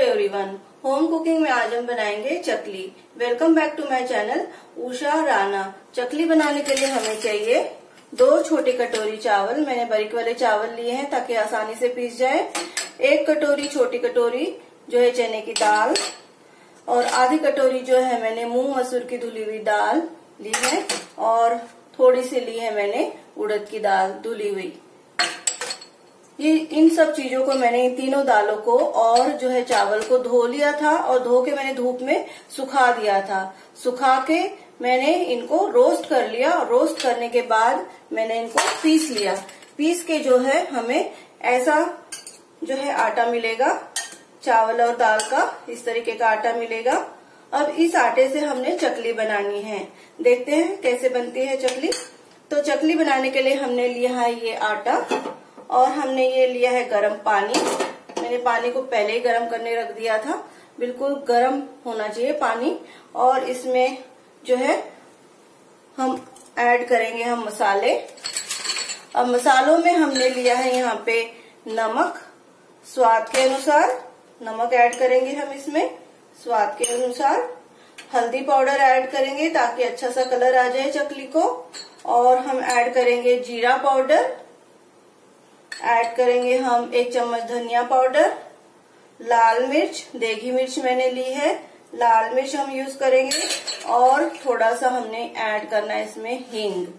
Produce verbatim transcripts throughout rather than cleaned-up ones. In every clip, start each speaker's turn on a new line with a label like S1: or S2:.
S1: Everyone, home cooking में आज हम बनाएंगे chakli. Welcome back to my channel Usha Rana. Chakli बनाने के लिए हमें चाहिए दो छोटी कटोरी चावल। मैंने बारीक वाले चावल लिए हैं ताकि आसानी से पीस जाए। एक कटोरी छोटी कटोरी जो है चने की दाल, और आधी कटोरी जो है मैंने मूंग मसूर की धुली हुई दाल ली है, और थोड़ी सी ली है मैंने उड़द की दाल धुली हुई। ये इन सब चीजों को मैंने इन तीनों दालों को और जो है चावल को धो लिया था, और धो के मैंने धूप में सुखा दिया था। सुखा के मैंने इनको रोस्ट कर लिया, और रोस्ट करने के बाद मैंने इनको पीस लिया। पीस के जो है हमें ऐसा जो है आटा मिलेगा, चावल और दाल का इस तरीके का आटा मिलेगा। अब इस आटे से हमने चकली बनानी है। देखते हैं कैसे बनती है चकली। तो चकली बनाने के लिए हमने लिया है ये आटा, और हमने ये लिया है गरम पानी। मैंने पानी को पहले ही गरम करने रख दिया था, बिल्कुल गरम होना चाहिए पानी। और इसमें जो है हम ऐड करेंगे हम मसाले। अब मसालों में हमने लिया है यहाँ पे नमक, स्वाद के अनुसार नमक ऐड करेंगे हम इसमें स्वाद के अनुसार। हल्दी पाउडर ऐड करेंगे ताकि अच्छा सा कलर आ जाए चकली को। और हम ऐड करेंगे जीरा पाउडर, ऐड करेंगे हम एक चम्मच धनिया पाउडर, लाल मिर्च, देगी मिर्च मैंने ली है, लाल मिर्च हम यूज करेंगे, और थोड़ा सा हमने ऐड करना है इसमें हींग।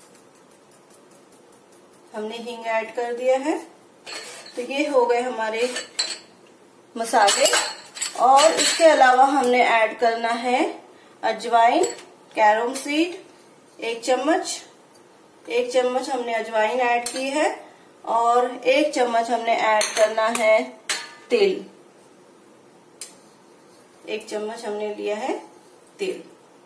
S1: हमने हींग ऐड कर दिया है। तो ये हो गए हमारे मसाले। और इसके अलावा हमने ऐड करना है अजवाइन, कैरम सीड एक चम्मच, एक चम्मच हमने अजवाइन ऐड की है, और एक चम्मच हमने ऐड करना है तेल। एक चम्मच हमने लिया है तेल।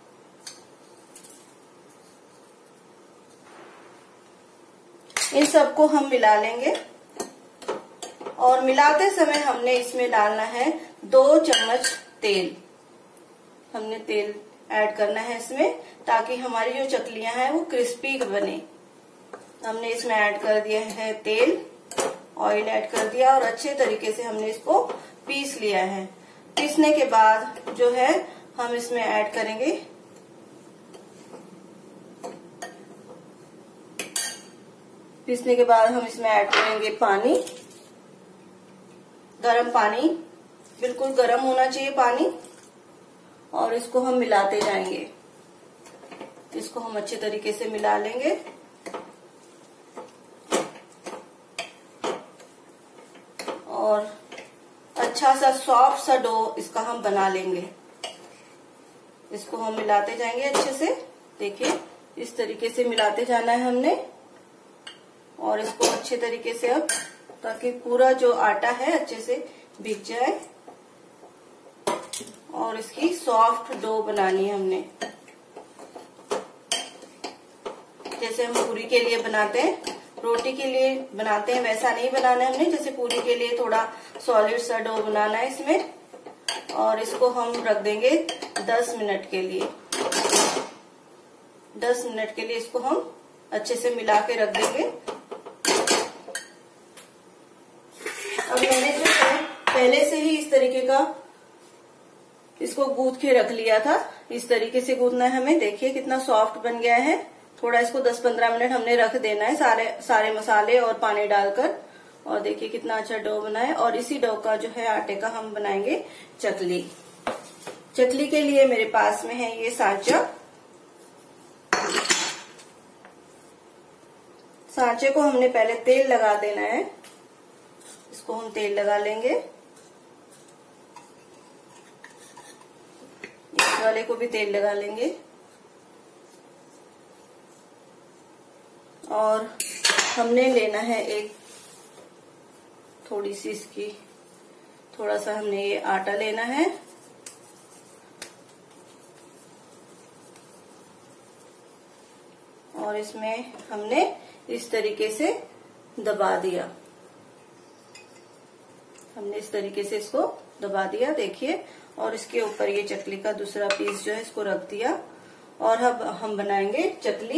S1: इन सबको हम मिला लेंगे, और मिलाते समय हमने इसमें डालना है दो चम्मच तेल। हमने तेल ऐड करना है इसमें ताकि हमारी जो चकलियां हैं वो क्रिस्पी बने। हमने इसमें ऐड कर दिया है तेल, ऑयल ऐड कर दिया, और अच्छे तरीके से हमने इसको पीस लिया है। पीसने के बाद जो है हम इसमें ऐड करेंगे पीसने के बाद हम इसमें ऐड करेंगे पानी, गरम पानी, बिल्कुल गरम होना चाहिए पानी। और इसको हम मिलाते जाएंगे। इसको हम अच्छे तरीके से मिला लेंगे। और अच्छा सा सॉफ्ट सा डो इसका हम बना लेंगे। इसको हम मिलाते जाएंगे अच्छे से। देखिए इस तरीके से मिलाते जाना है हमने, और इसको अच्छे तरीके से अब, ताकि पूरा जो आटा है अच्छे से भीग जाए। और इसकी सॉफ्ट डो बनानी है हमने, जैसे हम पूरी के लिए बनाते हैं, रोटी के लिए बनाते हैं, वैसा नहीं बनाना है हमने। जैसे पूरी के लिए थोड़ा सॉलिड सा डो बनाना है इसमें। और इसको हम रख देंगे दस मिनट के लिए। दस मिनट के लिए इसको हम अच्छे से मिला के रख देंगे। अब मैंने जो है पहले से ही इस तरीके का इसको गूंथ के रख लिया था। इस तरीके से गूंथना है हमें। देखिए कितना सॉफ्ट बन गया है। थोड़ा इसको दस पंद्रह मिनट हमने रख देना है सारे सारे मसाले और पानी डालकर। और देखिए कितना अच्छा डो बना है। और इसी डो का जो है आटे का हम बनाएंगे चकली। चकली के लिए मेरे पास में है ये सांचा। सांचे को हमने पहले तेल लगा देना है। इसको हम तेल लगा लेंगे। इस वाले को भी तेल लगा लेंगे। और हमने लेना है एक थोड़ी सी इसकी थोड़ा सा हमने ये आटा लेना है। और इसमें हमने इस तरीके से दबा दिया। हमने इस तरीके से इसको दबा दिया, देखिए। और इसके ऊपर ये चकली का दूसरा पीस जो है इसको रख दिया। और अब हम बनाएंगे चकली।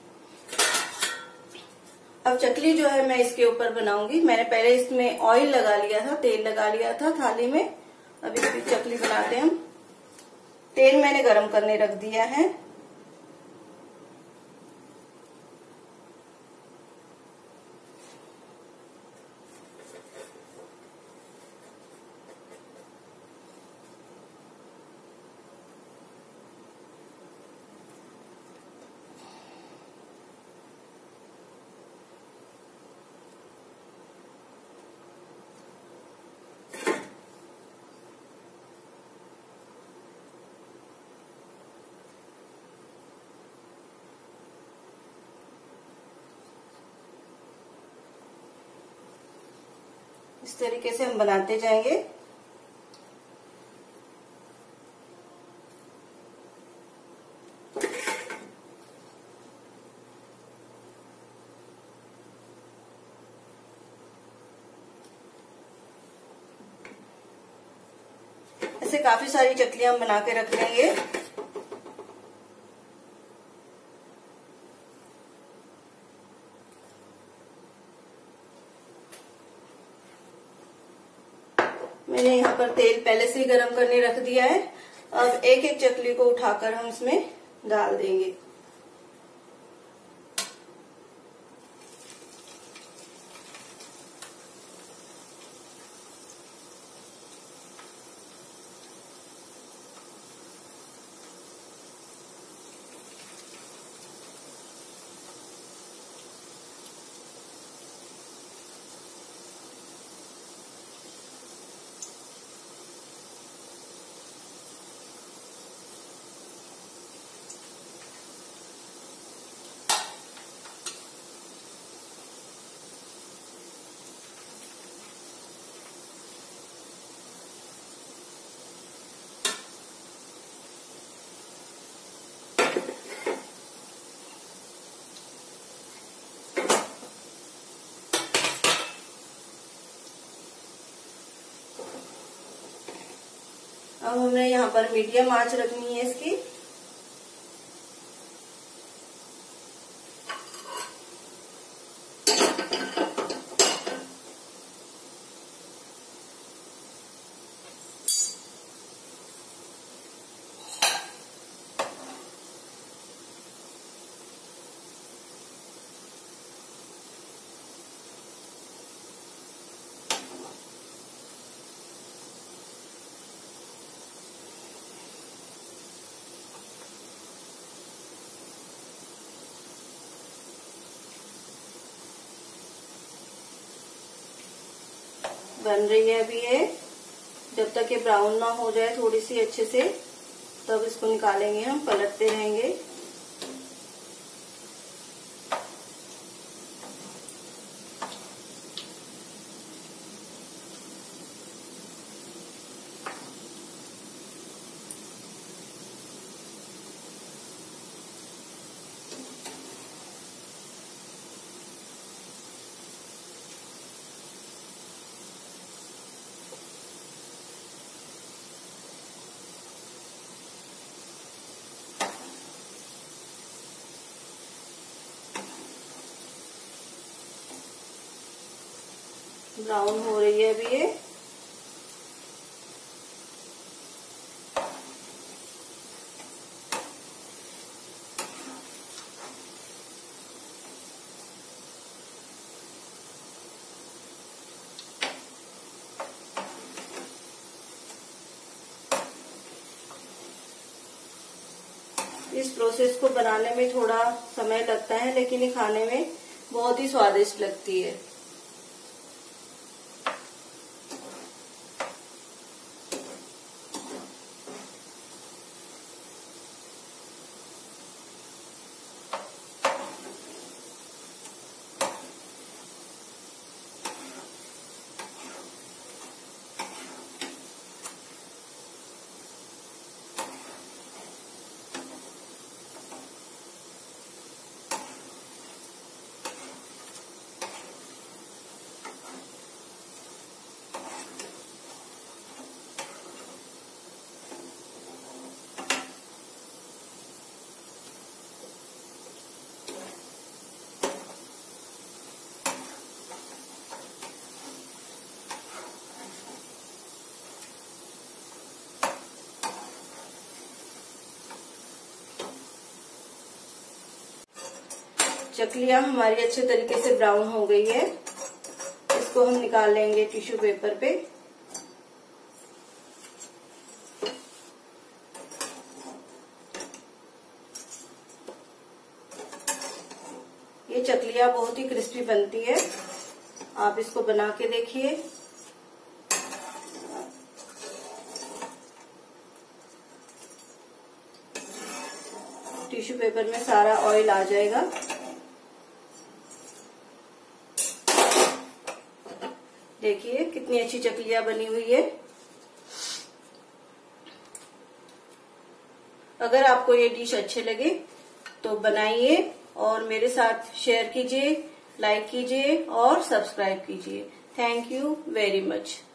S1: अब चकली जो है मैं इसके ऊपर बनाऊंगी। मैंने पहले इसमें ऑयल लगा लिया था, तेल लगा लिया था थाली में, अभी अभी चकली बनाते हैं हम। तेल मैंने गरम करने रख दिया है। इस तरीके से हम बनाते जाएंगे। ऐसे काफी सारी चकलियां हम बना के रख लेंगे। मैंने यहाँ पर तेल पहले से ही गरम करने रख दिया है। अब एक एक चकली को उठाकर हम इसमें डाल देंगे। अब हमें यहाँ पर मीडियम आंच रखनी है इसकी। बन रही है अभी ये। जब तक ये ब्राउन ना हो जाए थोड़ी सी अच्छे से, तब इसको निकालेंगे हम, पलटते रहेंगे। ब्राउन हो रही है अभी ये। इस प्रोसेस को बनाने में थोड़ा समय लगता है, लेकिन ये खाने में बहुत ही स्वादिष्ट लगती है। चकलियां हमारी अच्छे तरीके से ब्राउन हो गई है। इसको हम निकाल लेंगे टिश्यू पेपर पे। ये चकलियां बहुत ही क्रिस्पी बनती है, आप इसको बना के देखिए। टिश्यू पेपर में सारा ऑयल आ जाएगा। देखिए कितनी अच्छी चकलियां बनी हुई है। अगर आपको ये डिश अच्छे लगे तो बनाइए और मेरे साथ शेयर कीजिए, लाइक कीजिए और सब्सक्राइब कीजिए। Thank you very much.